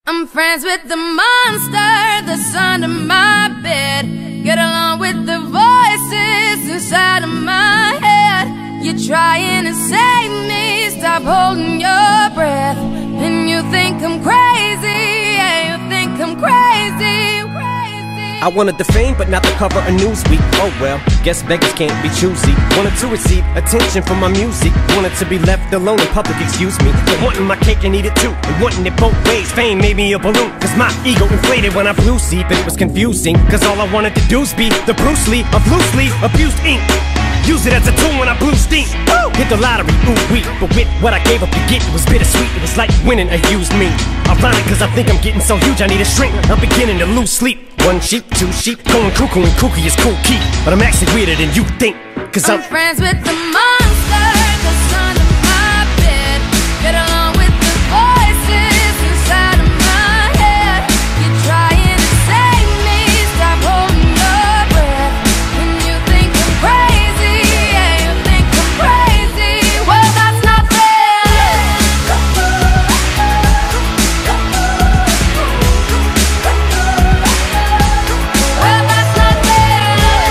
I'm friends with the monster that's under my bed. Get along with the voices inside of my head. You're trying to save me, stop holding your breath. And you think I'm crazy, yeah, you think I'm crazy. I wanted the fame, but not the cover of Newsweek. Oh well, guess beggars can't be choosy. Wanted to receive attention from my music. Wanted to be left alone in public, excuse me. But wanting my cake and eat it too, and wanting it both ways. Fame made me a balloon, cause my ego inflated when I flew see. But it was confusing, cause all I wanted to do was be the Bruce Lee of loosely abused ink. Use it as a tool when I blew steam. Woo! Hit the lottery, ooh wee. But with what I gave up to get, it was bittersweet. It was like winning a used me. Ironic, cause I think I'm getting so huge I need a shrink. I'm beginning to lose sleep. One sheep, two sheep, going cuckoo and kooky is cool key. But I'm actually weirder than you think, cause I'm friends with the monster that's under my bed. Get along with the voices inside of my head. You're trying to save me, stop holding your breath. And you think I'm crazy, yeah, you think I'm crazy. Well, that's not fair. Well, that's not fair.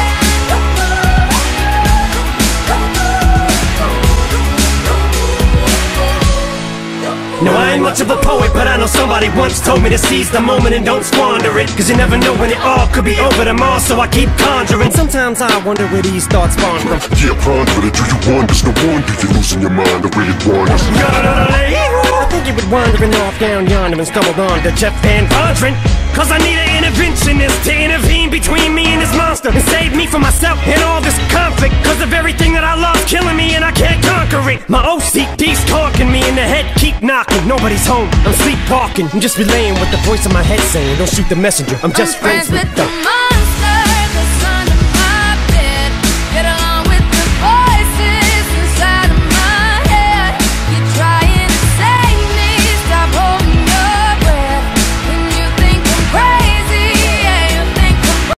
No, I ain't much of a poet, but I know somebody once told me to seize the moment and don't squander it. Cause you never know when it all could be over tomorrow, so I keep conjuring. Sometimes I wonder where these thoughts spawn from. Yeah, ponder it, do you wonder? No wonder you're losing your mind the way it wanders. I think you been wandering off down yonder and stumbled on to Jeff Van Vondren. Cause I need an interventionist to intervene between me and this monster and save me from myself and all this conflict. Cause of everything that I lost killing me and I can't conquer it. My OCD's talking me in the head, keep knocking. Nobody's home, I'm sleepwalking. I'm just relaying what the voice in my head saying. Don't shoot the messenger, I'm just friends with the